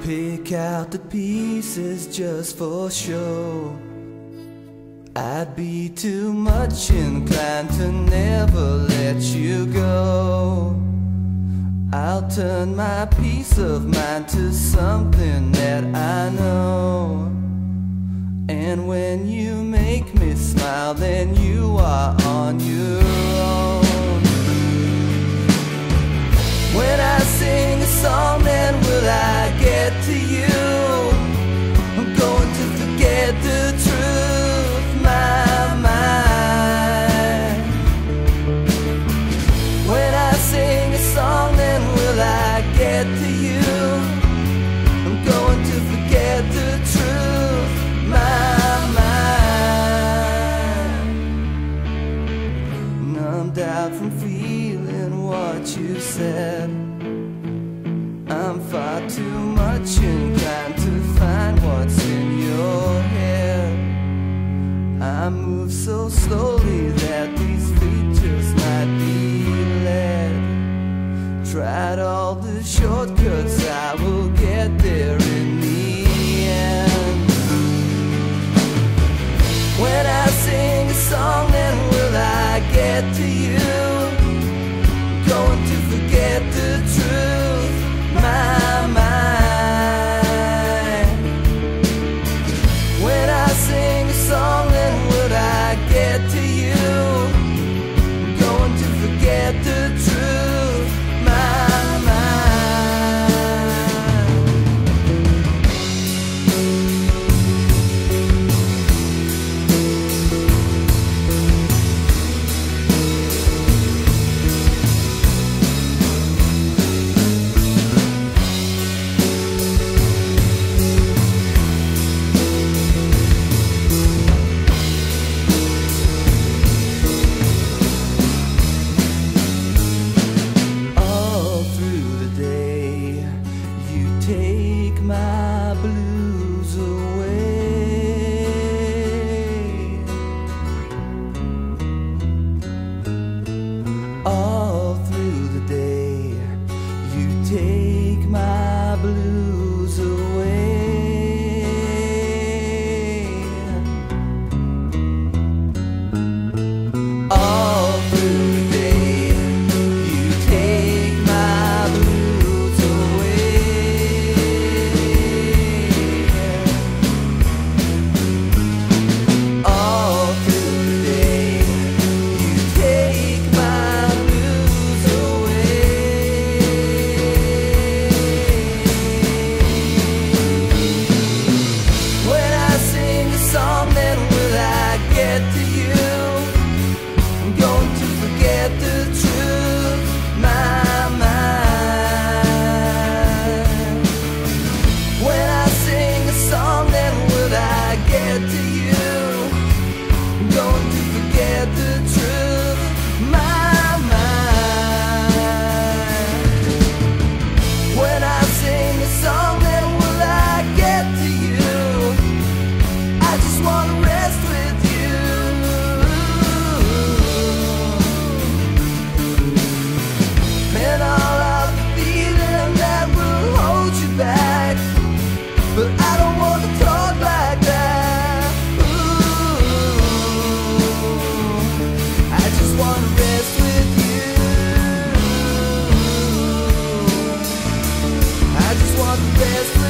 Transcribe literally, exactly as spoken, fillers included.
Pick out the pieces just for show. I'd be too much inclined to never let you go. I'll turn my peace of mind to something that I know. And when you make me smile, then you are on your own. When I sing a song, then will I get to you? I'm going to forget the truth, my mind. When I sing a song, then will I get to you? I'm going to forget the truth, my mind. Numbed out from feeling what you said, I'm far too much inclined to find what's in your head. I move so slowly that these feet just might be led. Tried all the shortcuts, I will get there in the end. When I sing a song, then will I get to you? Going to forget the truth, my mind. When I sing a song, then would I get to you? Going to forget the truth, my take my blues away. All through the day, you take my blues away. All through the day, you take my blues away. But I don't want to talk like that. Ooh, I just want to rest with you. I just want to rest with you.